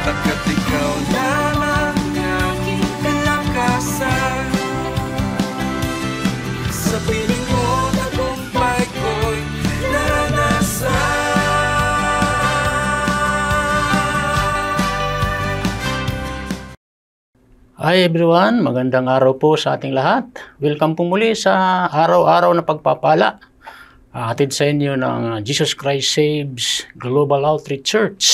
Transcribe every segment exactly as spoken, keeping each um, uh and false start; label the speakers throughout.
Speaker 1: Pagkat ikaw lamang aking kalakasan, sa piling mo tagumpay ko'y naranasan.
Speaker 2: Hi everyone, magandang araw po sa ating lahat. Welcome po muli sa araw-araw na pagpapala. Hatid sa inyo ng Jesus Christ Saves Global Outreach Church.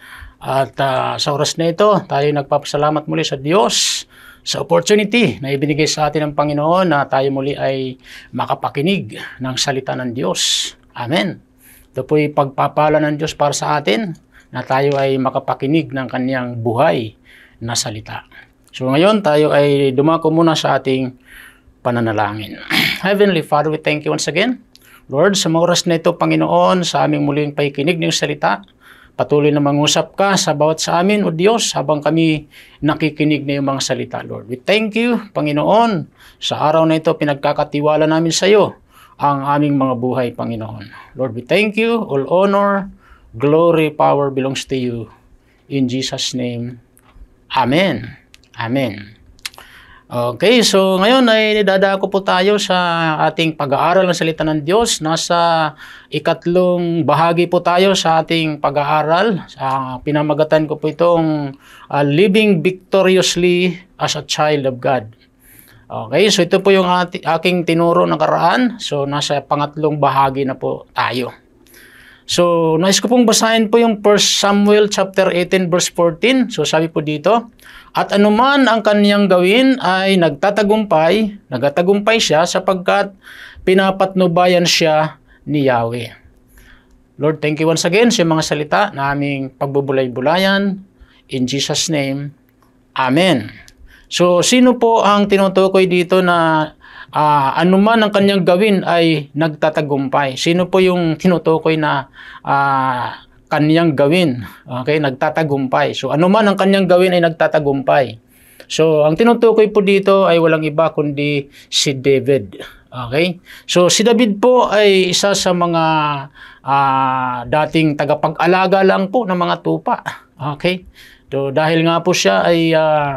Speaker 2: At uh, sa oras na ito, tayo nagpapasalamat muli sa Diyos sa opportunity na ibinigay sa atin ng Panginoon na tayo muli ay makapakinig ng salita ng Diyos. Amen. Ito po'y pagpapala ng Diyos para sa atin na tayo ay makapakinig ng Kanyang buhay na salita. So ngayon tayo ay dumako muna sa ating pananalangin. Heavenly Father, we thank you once again. Lord, sa mga oras na ito, Panginoon, sa aming muling pakikinig ng salita, patuloy na mangusap ka sa bawat sa amin, O Diyos, habang kami nakikinig na yung mga salita, Lord. We thank you, Panginoon, sa araw na ito, pinagkakatiwala namin sa iyo ang aming mga buhay, Panginoon. Lord, we thank you. All honor, glory, power belongs to you. In Jesus' name, Amen. Amen. Okay, so ngayon ay dadako po tayo sa ating pag-aaral ng salita ng Diyos. Nasa ikatlong bahagi po tayo sa ating pag-aaral. Uh, pinamagatan ko po itong uh, Living Victoriously as a Child of God. Okay, so ito po yung ati, aking tinuro nakaraan. So nasa pangatlong bahagi na po tayo. So nais ko pong basahin po yung First Samuel chapter eighteen verse fourteen. So sabi po dito, at anuman ang kaniyang gawin ay nagtatagumpay, nagtatagumpay siya sapagkat pinapatnubayan siya ni Yahweh. Lord, thank you once again sa mga salita na aming pagbubulay-bulayan. In Jesus' name, Amen. So sino po ang tinutukoy dito na Uh, anuman ang kanyang gawin ay nagtatagumpay? Sino po yung tinutukoy na uh, kanyang gawin? Okay, nagtatagumpay. So anuman ang kanyang gawin ay nagtatagumpay. So ang tinutukoy po dito ay walang iba kundi si David. Okay? So si David po ay isa sa mga uh, dating tagapag-alaga lang po ng mga tupa. Okay? So dahil nga po siya ay uh,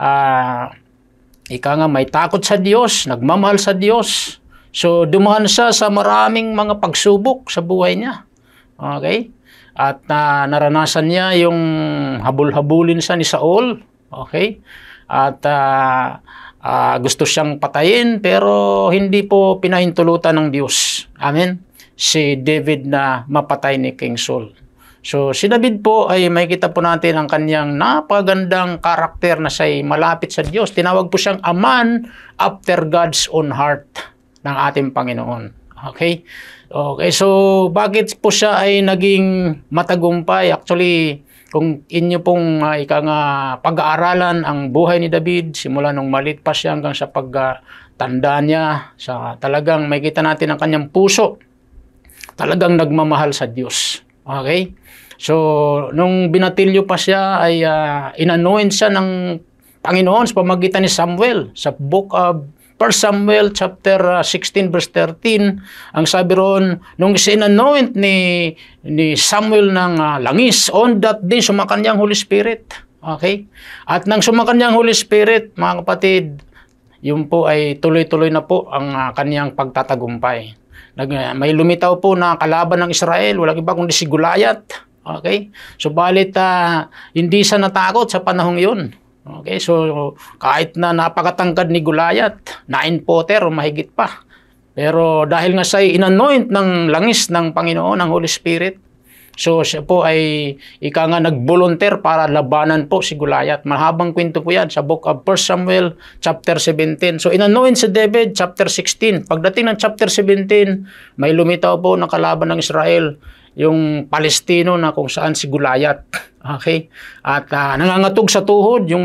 Speaker 2: uh, ika nga may takot sa Diyos, nagmamahal sa Diyos. So dumaan siya sa maraming mga pagsubok sa buhay niya. Okay? At uh, naranasan niya yung habul-habulin siya ni Saul. Okay? At uh, uh, gusto siyang patayin pero hindi po pinahintulutan ng Diyos. Amen? Si David na mapatay ni King Saul. So, si David po ay makikita po natin ang kanyang napagandang karakter na siya'y malapit sa Diyos. Tinawag po siyang a man after God's own heart ng ating Panginoon. Okay? Okay, so bakit po siya ay naging matagumpay? Actually, kung inyo pong uh, ika nga pag-aaralan ang buhay ni David, simula nung maliit pa siya hanggang sa pagtanda uh, niya, sa talagang makikita natin ang kanyang puso. Talagang nagmamahal sa Diyos. Okay? So, nung binatilyo pa siya, ay uh, inanoint siya ng Panginoon sa pamagitan ni Samuel. Sa book of First Samuel chapter sixteen verse thirteen, ang sabi roon, nung sinanoint ni, ni Samuel ng uh, langis, on that day, sumakanyang Holy Spirit. Okay? At nang sumakanyang Holy Spirit, mga kapatid, yun po ay tuloy-tuloy na po ang uh, kanyang pagtatagumpay. Nag, may lumitaw po na kalaban ng Israel, walang iba kundi si Goliath. Okay? So, balit uh, hindi siya natakot sa panahong yun. Okay? So, kahit na napakatangkad ni Goliath, nine footer o mahigit pa. Pero dahil nga siya inanoint ng langis ng Panginoon, ng Holy Spirit, so siya po ay ika nga nag-volunteer para labanan po si Goliath. Mahabang kwento po yan sa book of First Samuel chapter seventeen. So inanoint si David chapter sixteen. Pagdating ng chapter seventeen, may lumitaw po na kalaban ng Israel, yung Palestino na kung saan si Goliath. Okay? At uh, nangangatog sa tuhod yung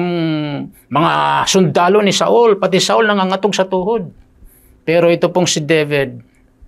Speaker 2: mga sundalo ni Saul, pati Saul nangangatog sa tuhod. Pero ito pong si David,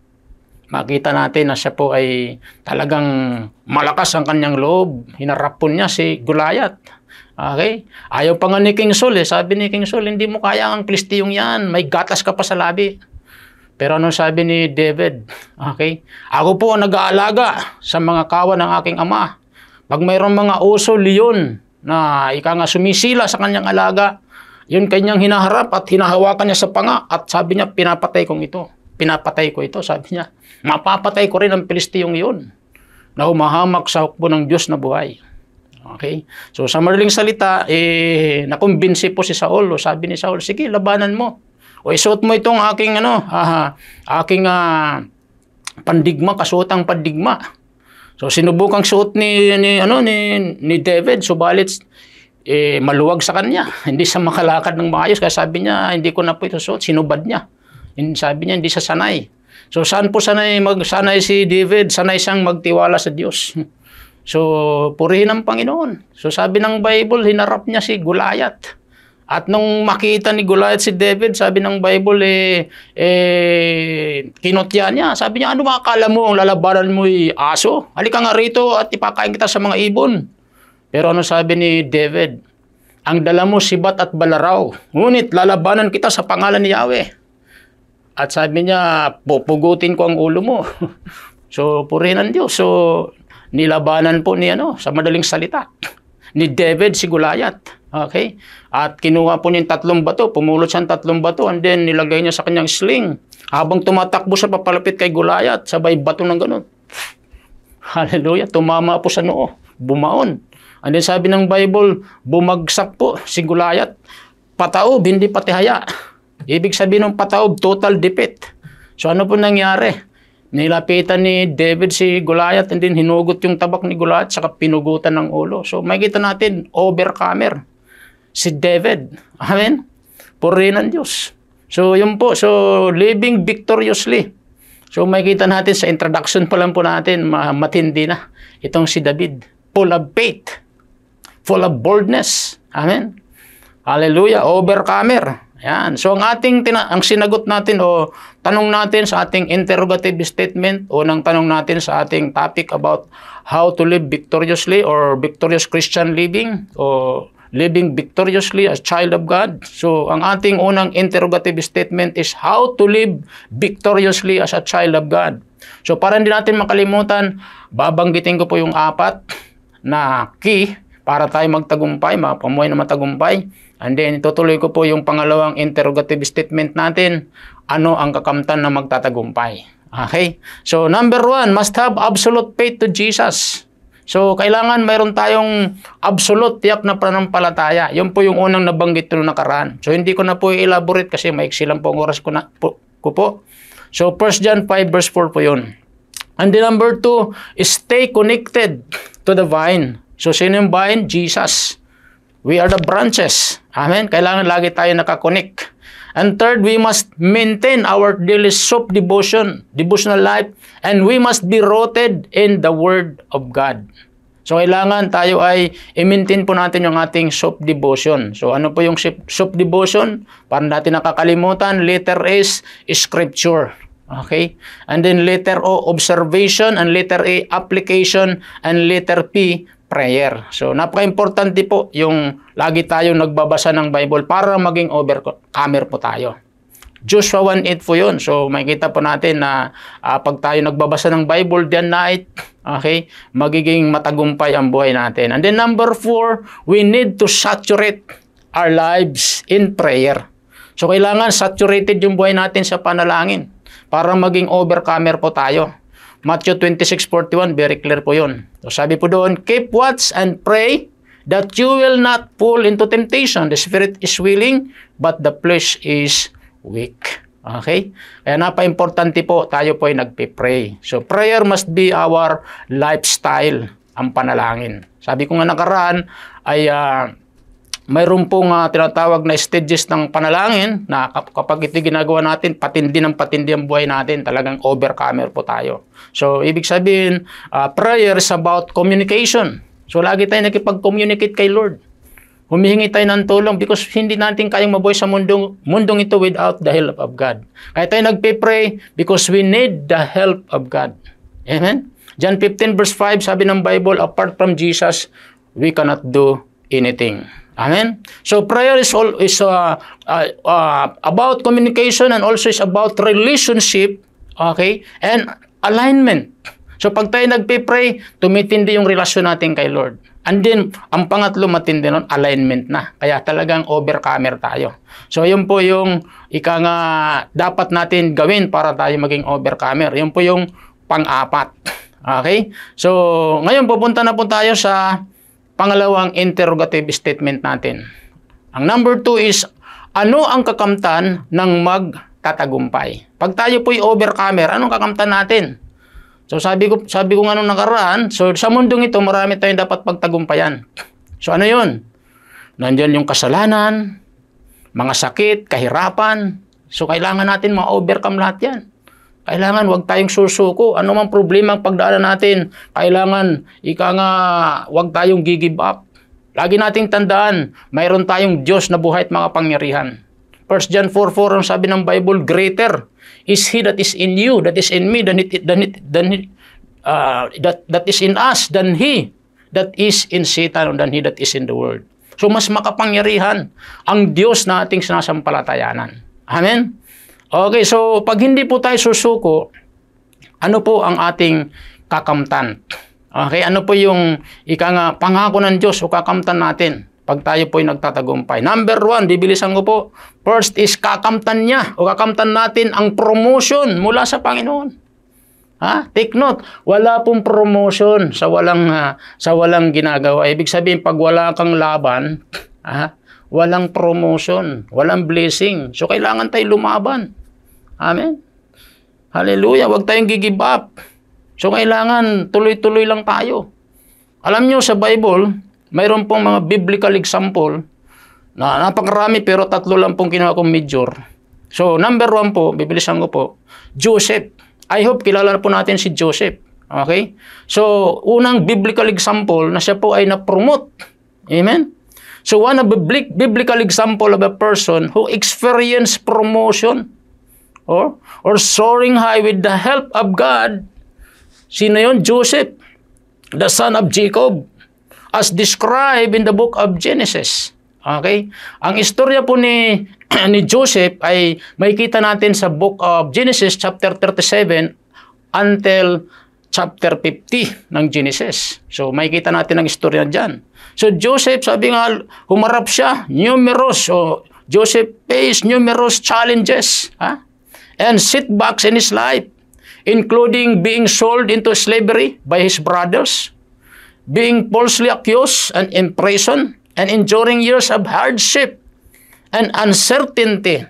Speaker 2: makita natin na siya po ay talagang malakas ang kanyang loob. Hinarap po niya si Goliath. Okay? Ayaw pa nga ni King Saul eh. Sabi ni King Saul, hindi mo kaya ang Pilistiyong yan. May gatas ka pa sa labi. Pero ano sabi ni David? Okay? Ako po ang nag-aalaga sa mga kawan ng aking ama. Pag mayroong mga oso, leon, na ika nga sumisila sa kanyang alaga. Yun kanyang hinaharap at hinahawakan niya sa panga at sabi niya, pinapatay kong ito. Pinapatay ko ito, sabi niya. Mapapatay ko rin ang Pilistiyong iyon na humahamak sa hukbo ng Diyos na buhay. Okay? So sa madaling salita, eh, nakumbinsi po si Saul. O sabi ni Saul, sige, labanan mo. O isuot mo itong aking, ano, ah, aking ah, pandigma, kasuotang pandigma. So sinubukang suot ni, ni, ano, ni, ni David, subalit eh, maluwag sa kanya. Hindi siya makalakad ng maayos. Kaya sabi niya, hindi ko na po ito suot. Sinubad niya. Sabi niya, hindi siya sanay. So saan po sanay, magsanay si David? Sanay siyang magtiwala sa Diyos. So purihin ang Panginoon. So sabi ng Bible, hinarap niya si Goliath. At nung makita ni Goliath si David, sabi ng Bible, eh, eh, kinotya niya. Sabi niya, ano makakala mo, ang lalabanan mo'y aso? Halika nga rito at ipakain kita sa mga ibon. Pero ano sabi ni David? Ang dala mo sibat at balaraw, ngunit lalabanan kita sa pangalan ni Yahweh. At sabi niya, pupugutin ko ang ulo mo. So, purihin ang Diyos. So, nilabanan po ni, ano, sa madaling salita, ni David si Goliath. Okay? At kinuha po niya yung tatlong bato, pumulot siya ng tatlong bato, and then nilagay niya sa kanyang sling. Habang tumatakbo siya papalapit kay Goliath, sabay bato ng ganun. Hallelujah, tumama po sa noo, bumaon. And then sabi ng Bible, bumagsak po si Goliath. Pataob, hindi patihaya. Ibig sabihin ng pataob, total defeat. So ano po nangyari? Nilapitan ni David si Goliath and then hinugot yung tabak ni Goliath saka pinugutan ng ulo. So makikita natin, overcomer si David. Amen? Purihin ng Diyos. So yun po, so living victoriously. So makikita natin sa introduction pa lang po natin, matindi na itong si David. Full of faith. Full of boldness. Amen? Hallelujah. Overcomer. Yan. So ang ating tina ang sinagot natin o tanong natin sa ating interrogative statement o nang tanong natin sa ating topic about how to live victoriously or victorious Christian living o living victoriously as child of God. So ang ating unang interrogative statement is how to live victoriously as a child of God. So para hindi natin makalimutan, babanggitin ko po yung apat na key para tayo magtagumpay, mapamuhay na matagumpay. And then, itutuloy ko po yung pangalawang interrogative statement natin. Ano ang kakamtan na magtatagumpay? Okay? So, number one, must have absolute faith to Jesus. So, kailangan mayroon tayong absolute tiyak na pananampalataya. Yun po yung unang nabanggit nung nakaraan. So, hindi ko na po i-elaborate kasi maiksi lang po ang oras ko, na, po, ko po. So, First John five verse four po yun. And then number two is stay connected to the vine. So, sino yung vine? Jesus. We are the branches. Amen? Kailangan lagi tayo nakakonect. And third, we must maintain our daily self-devotion, devotional life, and we must be rooted in the Word of God. So, kailangan tayo ay i-maintain po natin yung ating self-devotion. So, ano po yung self-devotion? Para natin nakakalimutan, letter S, Scripture. Okay? And then letter O, observation, and letter A, application, and letter P, prayer. So, napaka-importante po yung lagi tayong nagbabasa ng Bible para maging overcomer po tayo. Joshua one eight po yun. So, makikita po natin na uh, pag tayo nagbabasa ng Bible day and night, okay, magiging matagumpay ang buhay natin. And then number four, we need to saturate our lives in prayer. So, kailangan saturated yung buhay natin sa panalangin para maging overcomer po tayo. Matthew twenty-six forty-one, very clear po yun. So sabi po doon, keep watch and pray that you will not fall into temptation. The spirit is willing, but the flesh is weak. Okay? Kaya napa-importante po, tayo po ay nagpe-pray. So prayer must be our lifestyle, ang panalangin. Sabi ko nga nakaraan, ay uh, mayroon pong uh, tinatawag na stages ng panalangin na kapag ito ginagawa natin, patindi ng patindi ang buhay natin, talagang overcomer po tayo. So, ibig sabihin, uh, prayer is about communication. So, lagi tayo nakipag-communicate kay Lord. Humihingi tayo ng tulong because hindi natin kayang mabuhay sa mundong, mundong ito without the help of God. Kaya tayo nagpe-pray because we need the help of God. Amen? John fifteen verse five, sabi ng Bible, apart from Jesus, we cannot do anything. Amen? So, prayer is, all, is uh, uh, uh, about communication and also is about relationship, okay, and alignment. So, pag tayo nagpe-pray, tumitindi yung relasyon natin kay Lord. And then, ang pangatlo matindi nun, alignment na. Kaya talagang overcomer tayo. So, yun po yung ika nga dapat natin gawin para tayo maging overcomer. Yun po yung pang-apat. Okay? So, ngayon pupunta na po tayo sa pangalawang interrogative statement natin. Ang number two is, ano ang kakamtan ng magtatagumpay? Pag tayo po'y overcomer, anong kakamtan natin? So sabi ko, sabi ko nga nung nakaraan, so sa mundong ito, marami tayong dapat pagtagumpayan. So ano yun? Nandiyan yung kasalanan, mga sakit, kahirapan. So kailangan natin ma-overcome lahat yan. Kailangan wag tayong susuko. Ano mang problema ang pagdaanan natin, kailangan, ika nga, wag tayong gigive up. Lagi nating tandaan, mayroon tayong Diyos na buhay at mga pangyarihan. First John four four ang sabi ng Bible, greater is He that is in you, that is in me, than it, than it, than it, uh, that, that is in us, than He that is in Satan, or than He that is in the world. So, mas makapangyarihan ang Diyos na ating sinasampalatayanan. Amen? Okay, so, pag hindi po tayo susuko, ano po ang ating kakamtan? Okay, ano po yung ika nga, pangako ng Diyos o kakamtan natin pag tayo po'y nagtatagumpay? Number one, bibilisan ko po. First is kakamtan niya o kakamtan natin ang promotion mula sa Panginoon. Ha? Take note, wala pong promotion sa walang uh, sa walang ginagawa. Ibig sabihin, pag wala kang laban, ha? Walang promotion, walang blessing. So, kailangan tayo lumaban. Amen? Hallelujah, huwag tayong gigive up. So, kailangan tuloy-tuloy lang tayo. Alam nyo, sa Bible, mayroon pong mga biblical example na napakarami pero tatlo lang pong kinuha kong major. So, number one po, bibilisan ko po, Joseph. I hope kilala po natin si Joseph. Okay? So, unang biblical example na siya po ay na-promote. Amen? So, one of the biblical example of a person who experienced promotion or, or soaring high with the help of God. Sino yun? Joseph, the son of Jacob, as described in the book of Genesis. Okay? Ang istorya po ni, ni Joseph ay makikita natin sa book of Genesis chapter thirty-seven until chapter fifty ng Genesis. So, makikita natin ang istorya dyan. So, Joseph, sabi nga, humarap siya, numerous, so, Joseph faced numerous challenges, ha? And setbacks in his life, including being sold into slavery by his brothers, being falsely accused and imprisoned, and enduring years of hardship and uncertainty.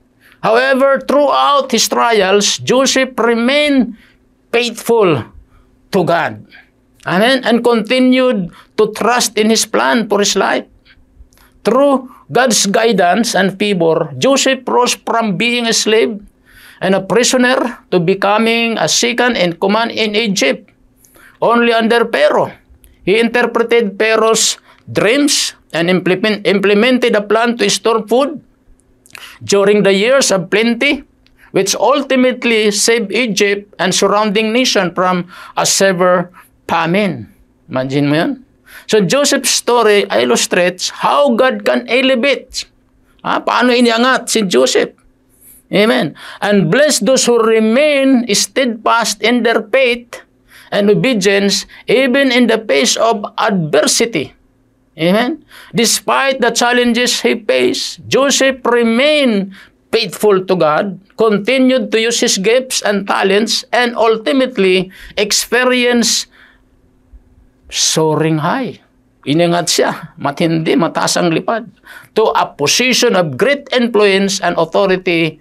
Speaker 2: However, throughout his trials, Joseph remained faithful to God. Amen? And continued to trust in His plan for his life. Through God's guidance and favor, Joseph rose from being a slave and a prisoner to becoming a second in command in Egypt, only under Pharaoh. He interpreted Pharaoh's dreams and implement, implemented a plan to store food during the years of plenty, which ultimately saved Egypt and surrounding nation from a severe famine. Imagine mo yun? So Joseph's story illustrates how God can elevate. Ha? Paano iniangat si Joseph? Amen. And bless those who remain steadfast in their faith and obedience, even in the face of adversity. Amen? Despite the challenges he faced, Joseph remained faithful to God, continued to use his gifts and talents, and ultimately experienced soaring high. Inangat siya, matindi, mataas ang lipad, to a position of great influence and authority,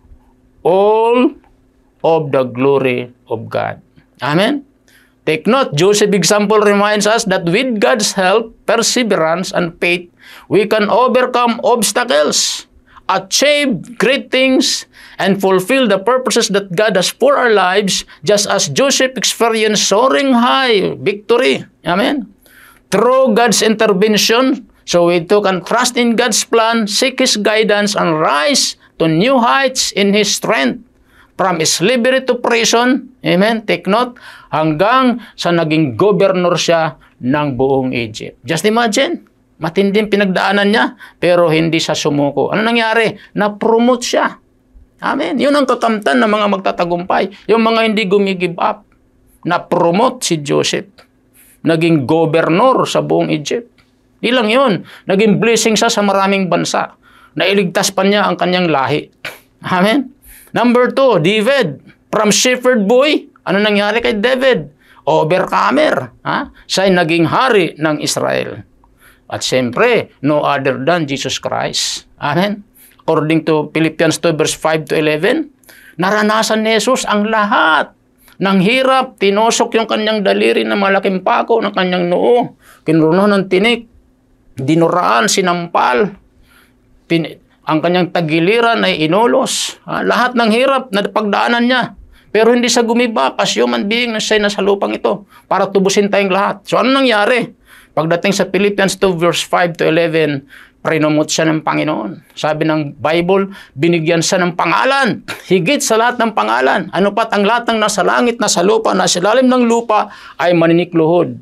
Speaker 2: all of the glory of God. Amen? Take note, Joseph's example reminds us that with God's help, perseverance, and faith, we can overcome obstacles, achieve great things, and fulfill the purposes that God has for our lives, just as Joseph experienced soaring high victory. Amen? Through God's intervention, so we too can trust in God's plan, seek His guidance, and rise to new heights in His strength. From slavery to prison, amen, take note, hanggang sa naging governor siya ng buong Egypt. Just imagine, matinding pinagdaanan niya, pero hindi siya sumuko. Ano nangyari? Na-promote siya. Amen. Yun ang kakamtan ng mga magtatagumpay. Yung mga hindi gumigive up. Na-promote si Joseph. naging governor sa buong Egypt. Di lang yun, naging blessing siya sa maraming bansa. Nailigtas pa niya ang kanyang lahi. Amen? Number two, David. From shepherd boy, ano nangyari kay David? Overcomer. Ha? Siya'y naging hari ng Israel. At siyempre, no other than Jesus Christ. Amen? According to Philippians two verse five to eleven, naranasan ni Jesus ang lahat ng hirap. Tinosok yung kanyang daliri na malaking pako ng kanyang noo. Kinuruno ng tinik. Dinuraan, sinampal. Pin ang kanyang tagiliran ay inulos. Ha? Lahat ng hirap na pagdaanan niya. Pero hindi siya gumiba as human being na siya nasa lupang ito para tubusin tayong lahat. So ano nangyari? Pagdating sa Philippians two verse five to eleven, prinumot siya ng Panginoon. Sabi ng Bible, binigyan siya ng pangalan. Higit sa lahat ng pangalan. Ano pat ang lahat ng nasa langit, nasa lupa, nasa ilalim ng lupa ay maninikluhod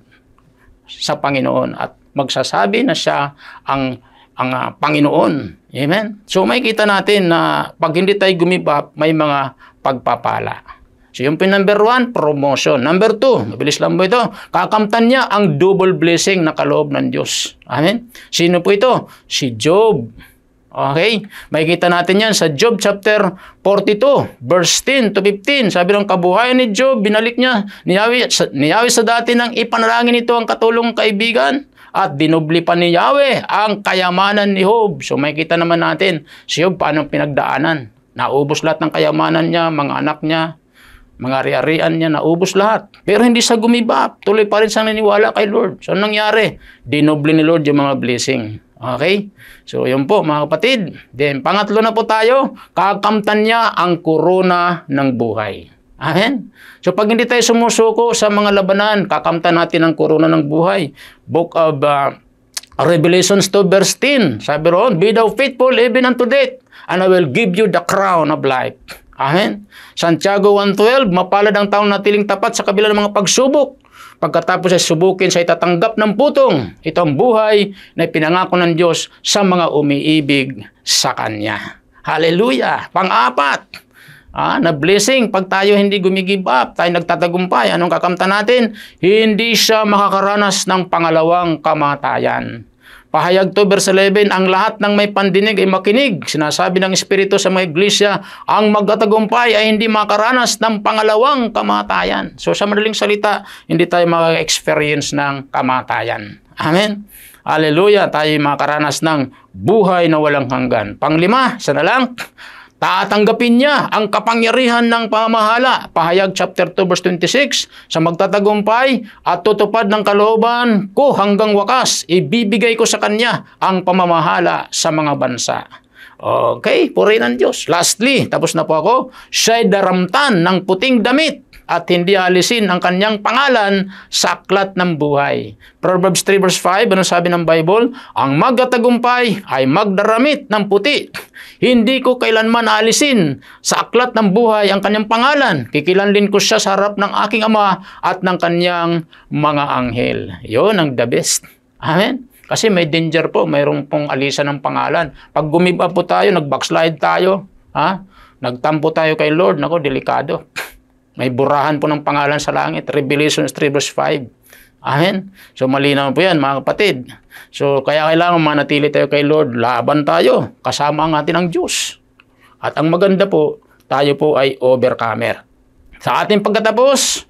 Speaker 2: sa Panginoon at magsasabi na siya ang ang uh, Panginoon. Amen? So makikita natin na pag hindi tayo gumiba, may mga pagpapala. So yung number one, promotion. Number two, mabilis lang po ito, kakamtan niya ang double blessing na kaloob ng Diyos. Amen? Sino po ito? Si Job. Okay? Makikita natin yan sa Job chapter forty-two, verse ten to fifteen. Sabi ng kabuhayan ni Job, binalik niya, niyawi, niyawi sa dati nang ipanalangin ito ang katulong kaibigan. At dinubli pa ni Yahweh ang kayamanan ni Job. So makikita naman natin si Job paano pinagdaanan. Naubos lahat ng kayamanan niya, mga anak niya, mga ari-arian niya, naubos lahat. Pero hindi siya gumiba. Tuloy pa rin siyang naniwala kay Lord. So anong nangyari? Dinubli ni Lord yung mga blessing. Okay? So yun po mga kapatid. Then pangatlo na po tayo, kakamtan niya ang korona ng buhay. Amen? So pag hindi tayo sumusuko sa mga labanan, kakamtan natin ang korona ng buhay. Book of uh, Revelations two verse ten. Sabi roon, be thou faithful even unto death, and I will give you the crown of life. Amen? Santiago one twelve, mapalad ang taong natiling tapat sa kabila ng mga pagsubok. Pagkatapos ay subukin sa itatanggap ng putong. Ito ang buhay na pinangako ng Diyos sa mga umiibig sa Kanya. Hallelujah! Pang-apat, Ah, na blessing pag tayo hindi gumigive up, tayo nagtatagumpay. Anong kakamtan natin? Hindi siya makakaranas ng pangalawang kamatayan. Pahayag two verse eleven, ang lahat ng may pandinig ay makinig. Sinasabi ng Espiritu sa mga iglesia, ang magtatagumpay ay hindi makaranas ng pangalawang kamatayan. So sa madaling salita, hindi tayo maka-experience ng kamatayan. Amen? Hallelujah! Tayo makaranas ng buhay na walang hanggan. Panglima, isa na lang, tatanggapin niya ang kapangyarihan ng pamamahala. Pahayag chapter two verse twenty-six, sa magtatagumpay at tutupad ng kalooban ko hanggang wakas, ibibigay ko sa kanya ang pamamahala sa mga bansa. Okay, purihin ang Diyos. Lastly, tapos na po ako, siya'y daramtan ng puting damit at hindi alisin ang kanyang pangalan sa aklat ng buhay. Proverbs three verse five, ano sabi ng Bible? Ang magtatagumpay ay magdaramit ng puti. Hindi ko kailanman alisin sa aklat ng buhay ang kanyang pangalan. Kikilanlin ko siya sa harap ng aking ama at ng kanyang mga anghel. Yun ang the best. Amen? Kasi may danger po, mayroong pong alisan ng pangalan. Pag gumiba po tayo, nag-backslide tayo, ha? Nagtampo tayo kay Lord, nako, delikado. May burahan po ng pangalan sa langit. Revelation three verse five. Amen? So malinaw po yan mga kapatid. So kaya kailangan manatili tayo kay Lord. Laban tayo. Kasama ang atin ang Diyos. At ang maganda po, tayo po ay overcomer. Sa ating pagkatapos,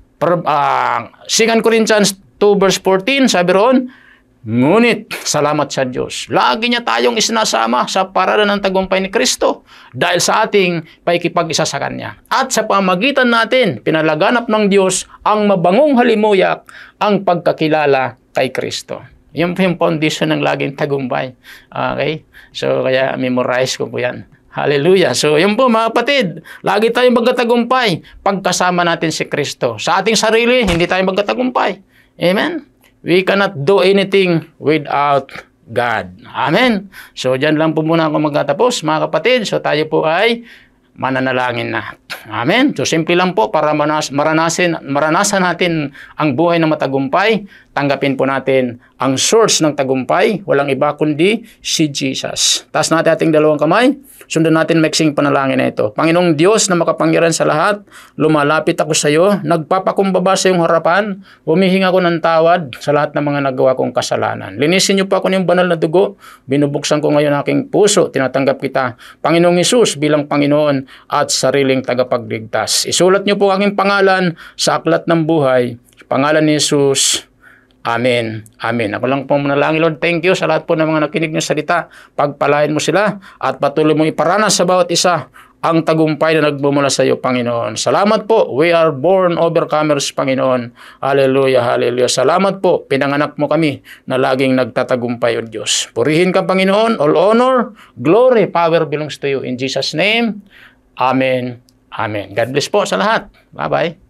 Speaker 2: uh, Second Corinthians two verse fourteen, sabi roon, ngunit, salamat sa Diyos. Lagi niya tayong isinasama sa paralan ng tagumpay ni Kristo dahil sa ating paikipag-isa sa Kanya. At sa pamagitan natin, pinalaganap ng Diyos ang mabangong halimuyak, ang pagkakilala kay Kristo. Yun po yung foundation ng laging tagumpay. Okay? So, kaya memorize ko po yan. Hallelujah. So, yun po mga kapatid. Lagi tayong magkatagumpay pagkasama natin si Kristo. Sa ating sarili, hindi tayo magkatagumpay. Amen? We cannot do anything without God. Amen. So, dyan lang po muna ako magtatapos, mga kapatid. So, tayo po ay mananalangin na. Amen. So, simple lang po para manas maranasin, maranasan natin ang buhay na matagumpay. tanggapin po natin ang source ng tagumpay, walang iba kundi si Jesus. Taas natin ating dalawang kamay, sundan natin maiksing panalangin na ito. Panginoong Diyos na makapangyarihan sa lahat, lumalapit ako sa iyo, nagpapakumbaba sa iyong harapan, humihinga ko ng tawad sa lahat ng mga nagawa kong kasalanan. Linisin niyo po ako ng banal na dugo, binubuksan ko ngayon aking puso, tinatanggap kita, Panginoong Hesus bilang Panginoon at sariling tagapagligtas. Isulat niyo po aking pangalan sa aklat ng buhay, pangalan ni Hesus. Amen. Amen. Ako lang po manalangin, Lord. Thank you sa lahat po ng mga nakinig ng salita. Pagpalain mo sila at patuloy mong iparanas sa bawat isa ang tagumpay na nagbumula sa iyo, Panginoon. Salamat po. We are born overcomers, Panginoon. Hallelujah, hallelujah. Salamat po. Pinanganak mo kami na laging nagtatagumpay, O Diyos. Purihin ka, Panginoon. All honor, glory, power belongs to you. In Jesus' name, Amen. Amen. God bless po sa lahat. Bye-bye.